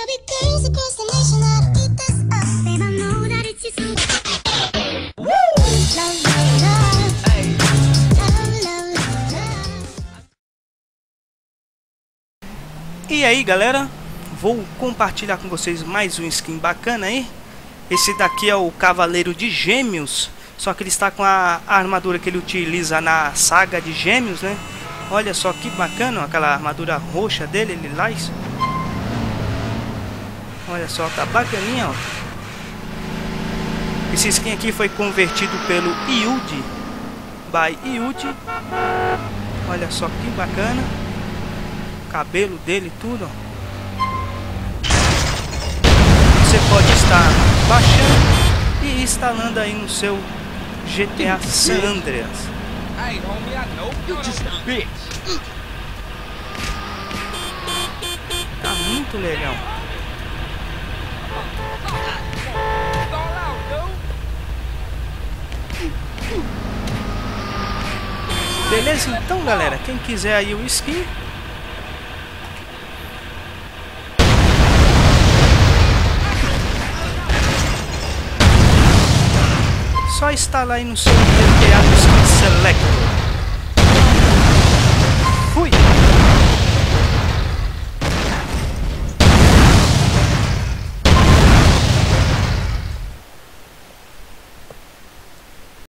E aí galera, vou compartilhar com vocês mais um skin bacana aí. Esse daqui é o Cavaleiro de Gêmeos, só que ele está com a armadura que ele utiliza na saga de Gêmeos, né? Olha só que bacana, ó, aquela armadura roxa dele, lilás. Olha só, tá bacaninha, ó. Esse skin aqui foi convertido pelo Yudi, by Yudi. Olha só que bacana. Cabelo dele, tudo, ó. Você pode estar baixando e instalando aí no seu GTA San Andreas. Tá muito legal. Beleza, então galera, quem quiser aí o skin, só instalar aí no seu GTA Skin Selector.